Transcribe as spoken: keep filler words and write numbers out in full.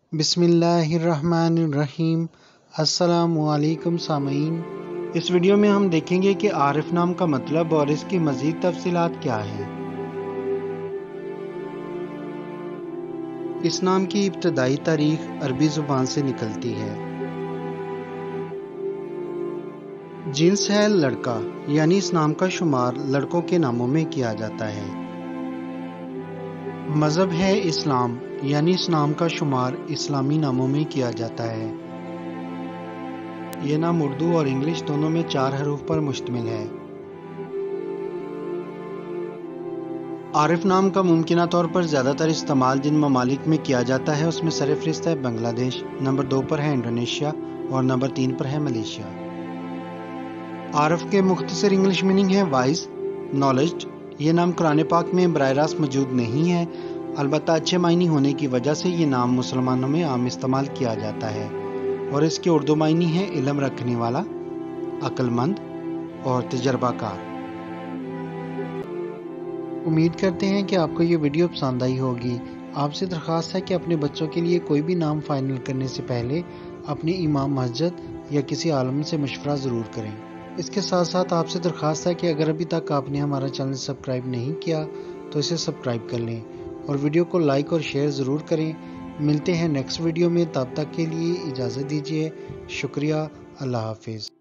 بسم اللہ الرحمن الرحیم۔ السلام علیکم سامعین، اس ویڈیو میں ہم دیکھیں گے کہ عارف نام کا مطلب اور اس کی مزید تفصیلات کیا ہیں۔ اس نام کی ابتدائی تاریخ عربی زبان سے نکلتی ہے۔ جنس ہے لڑکا، یعنی اس نام کا شمار لڑکوں کے ناموں میں کیا جاتا ہے۔ مذہب ہے اسلام، یعنی اس نام کا شمار اسلامی ناموں میں کیا جاتا ہے۔ یہ نام اردو اور انگلش دونوں میں چار حروف پر مشتمل ہے۔ عارف نام کا ممکنہ طور پر زیادہ تر استعمال جن ممالک میں کیا جاتا ہے اس میں سرفہرست ہے بنگلہ دیش، نمبر دو پر ہے انڈونیشیا اور نمبر تین پر ہے ملیشیا۔ عارف کے مختصر انگلش میننگ ہے وائز، نالجڈ۔ یہ نام قرآن پاک میں براہ راست موجود نہیں ہے، البتہ اچھے معنی ہونے کی وجہ سے یہ نام مسلمانوں میں عام استعمال کیا جاتا ہے، اور اس کے اردو معنی ہے علم رکھنے والا، عقل مند اور تجربہ کار۔ امید کرتے ہیں کہ آپ کو یہ ویڈیو پسند آئی ہوگی۔ آپ سے درخواست ہے کہ اپنے بچوں کے لیے کوئی بھی نام فائنل کرنے سے پہلے اپنے امام مسجد یا کسی عالم سے مشورہ ضرور کریں۔ اس کے ساتھ ساتھ آپ سے درخواست ہے کہ اگر ابھی تک آپ نے ہمارا چینل سبسکرائب نہیں کیا تو اسے سبسکرائب کر لیں اور ویڈیو کو لائک اور شیئر ضرور کریں۔ ملتے ہیں نیکسٹ ویڈیو میں، تب تک کے لیے اجازت دیجیے۔ شکریہ، اللہ حافظ۔